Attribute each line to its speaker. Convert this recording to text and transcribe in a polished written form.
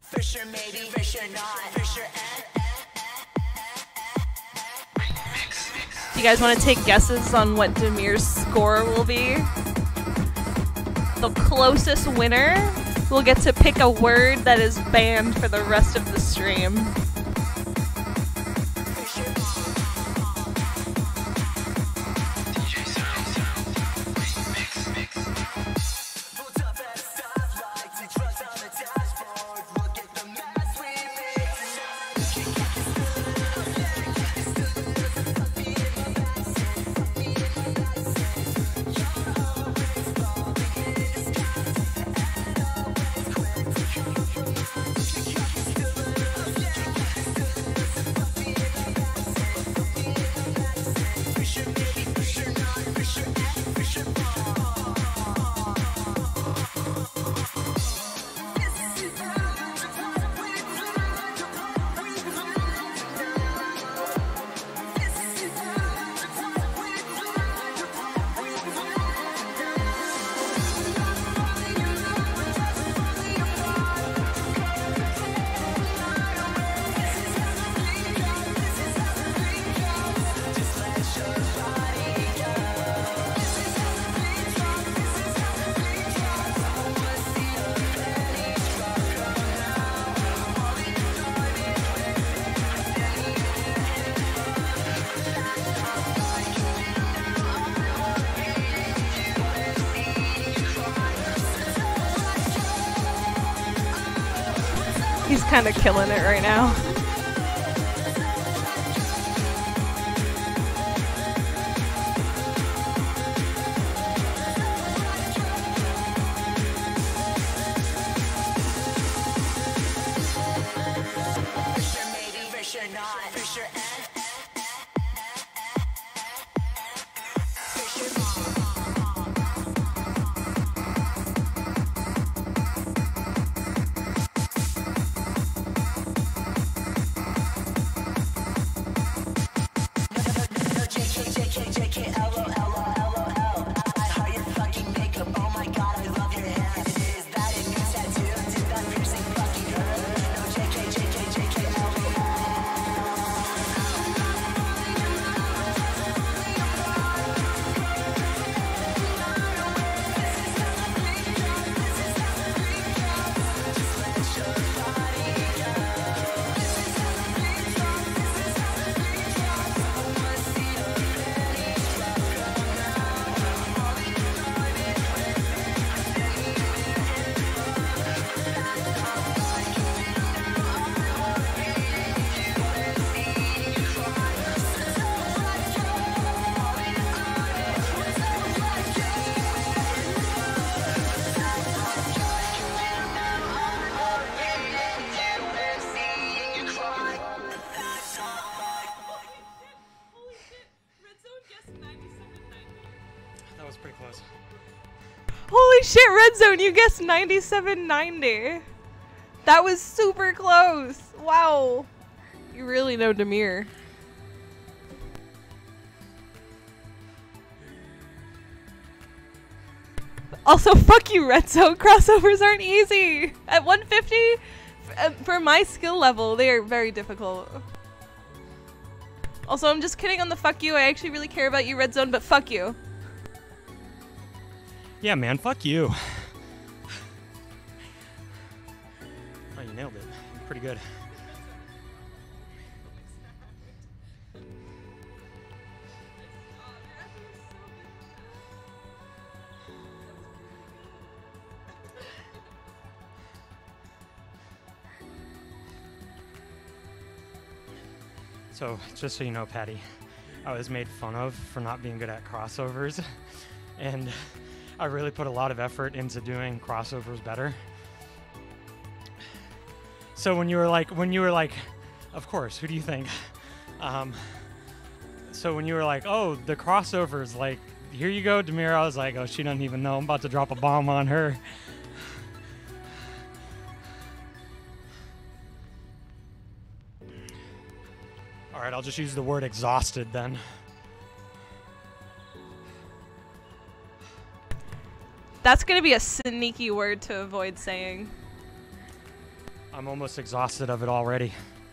Speaker 1: For sure, maybe, for sure not. For sure,
Speaker 2: Do you guys want to take guesses on what Demir's score will be? The closest winner will get to pick a word that is banned for the rest of the stream. He's kind of killing it right now. Holy shit, Red Zone, you guessed 9790. That was super close. Wow. You really know Demir. Also, fuck you, Red Zone. Crossovers aren't easy. At 150, for my skill level, they are very difficult. Also, I'm just kidding on the fuck you. I actually really care about you, Red Zone, but fuck you.
Speaker 3: Yeah, man, fuck you. Oh, you nailed it. Pretty good. So, just so you know, Patty, I was made fun of for not being good at crossovers, and I really put a lot of effort into doing crossovers better. So when you were like, of course, who do you think? So when you were like, oh, the crossovers, like, here you go, Demir, I was like, oh, she doesn't even know. I'm about to drop a bomb on her. All right, I'll just use the word exhausted then.
Speaker 2: That's gonna be a sneaky word to avoid saying.
Speaker 3: I'm almost exhausted of it already.